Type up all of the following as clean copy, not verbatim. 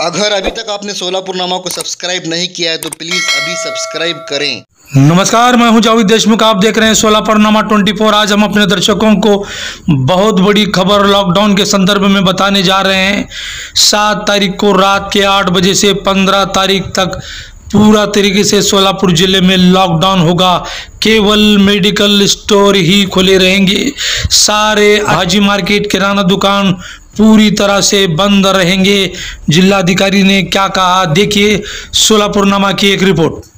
अगर अभी तक आपने सोलापुरनामा को सब्सक्राइब नहीं किया है तो प्लीज़ अभी सब्सक्राइब करें। नमस्कार, मैं हूं जावेद देशमुख। आप देख रहे हैं सोलापुरनामा 24। आज हम अपने दर्शकों को बहुत बड़ी खबर लॉकडाउन के संदर्भ में बताने जा रहे हैं। 7 तारीख को रात के 8 बजे से 15 तारीख तक पूरा तरीके से सोलापुर जिले में लॉकडाउन होगा। केवल मेडिकल स्टोर ही खुले रहेंगे। सारे हाजी मार्केट, किराना दुकान पूरी तरह से बंद रहेंगे। जिलाधिकारी ने क्या कहा, देखिए सोलापुरनामा की एक रिपोर्ट।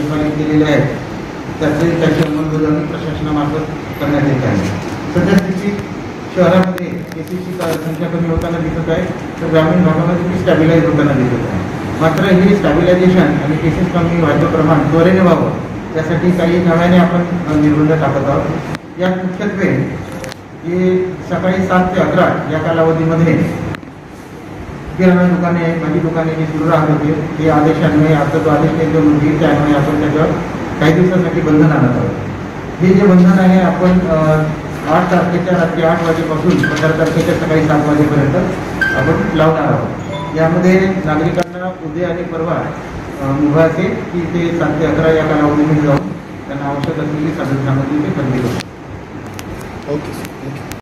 प्रशासनामार्फत करण्यात येत आहे। सध्या स्थिती शहरामध्ये केसेसची संख्या कमी होताना दिसत आहे, तर ग्रामीण भागामध्ये ती स्टॅबिलाइज होताना दिसत आहे। मात्र हे स्टॅबिलायझेशन आणि केसेस कमी व्हायचं प्रमाण त्वरेने व्हावं यासाठी काही नव्याने आपण निर्बंध टाकत आहोत। यात मुख्यत्वे हे सकाळी 7 ते 11 या कालावधीमध्ये किराणा दुकाने, भाजी दुकाने जी सुरू राहत होते ते आदेशान्वये आता जो आदेश केंद्र होईल त्यामुळे आपण त्याच्यावर काही दिवसांसाठी बंधन आणत आहोत। हे जे बंधन आहे आपण 8 तारखेच्या रात्री 8 वाजेपासून 15 तारखेच्या सकाळी 7 वाजेपर्यंत आपण लावणार आहोत। यामध्ये नागरिकांना उद्या आणि परवा मुभा असेल की ते 7 ते 11 या कालावधीमध्ये जाऊन त्यांना आवश्यक असलेली साधन सामग्री ते खरेदी करू। ओके।